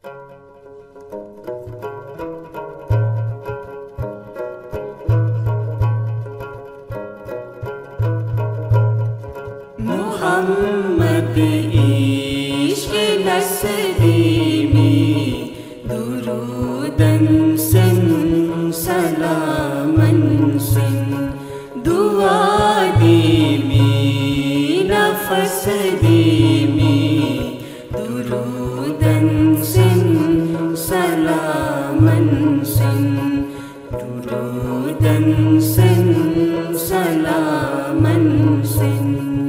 मोहम्मद इश्क़ नस्दीमी दुरूदन सन सलामन सन दुआ दीमी नफस दीमी दुरूदन सन सलामन सन दुरूदन सन सलामन सन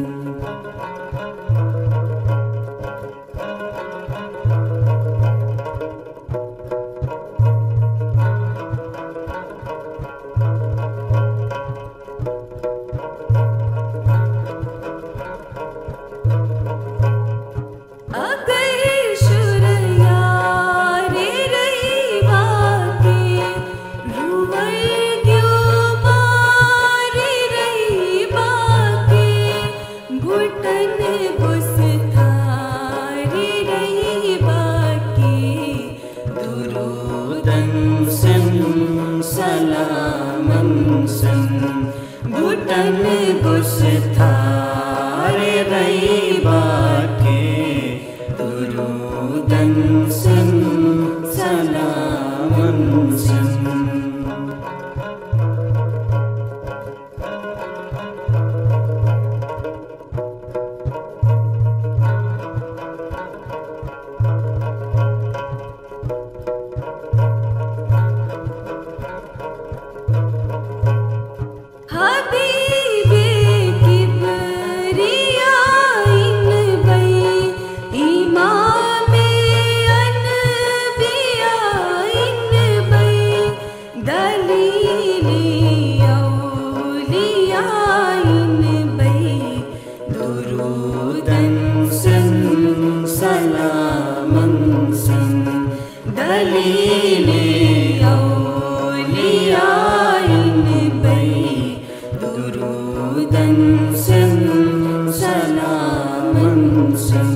सलामन सन घुटन गुस्तारे रईबा के दुरूदन सन सलामन सन दलीले औलिया इन बई दुरूदन सन सलामन सन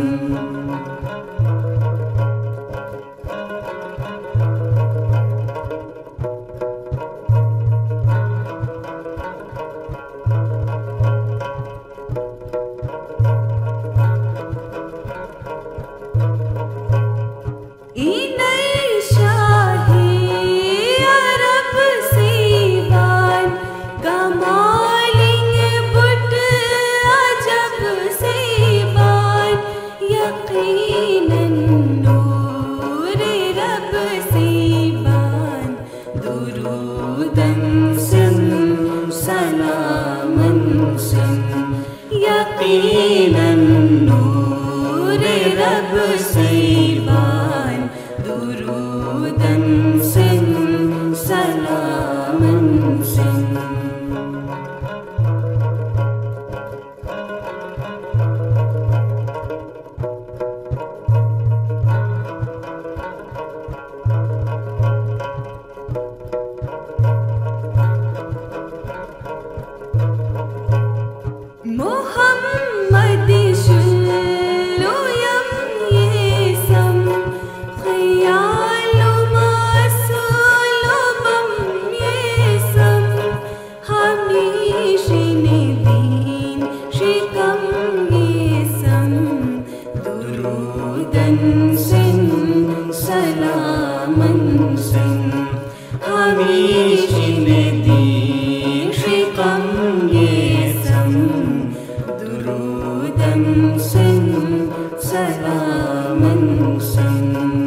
दुरूदन सन सलामन सन यकीनन नूर रब सैबान दुरूदन सन सलामन सन मोहम्मद शुल्लुयम येसम ख़यालु मासूलुबम येसम हमीशिन दीन शिकम येसम दुरूदन सन सलामन सन हमीशिन दीन शिकम येसम दुरूदन सन सलामन सन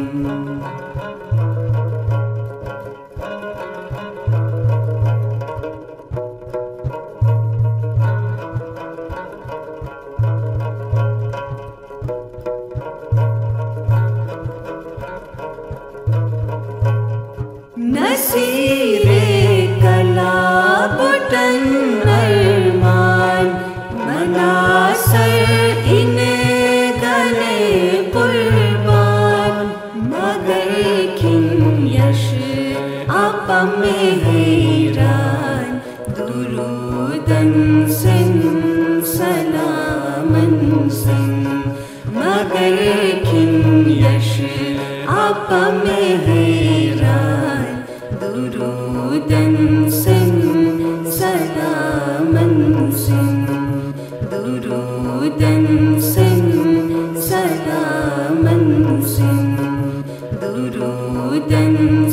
नसीरे कला बुटन अरमान मनासर इन गले कुर्बान मगर खिन यश आपा में हैरान दुरूदन सन सलामन सन मगर खिन यश apa meheran durudan sin salaman sin durudan sin salaman sin durudan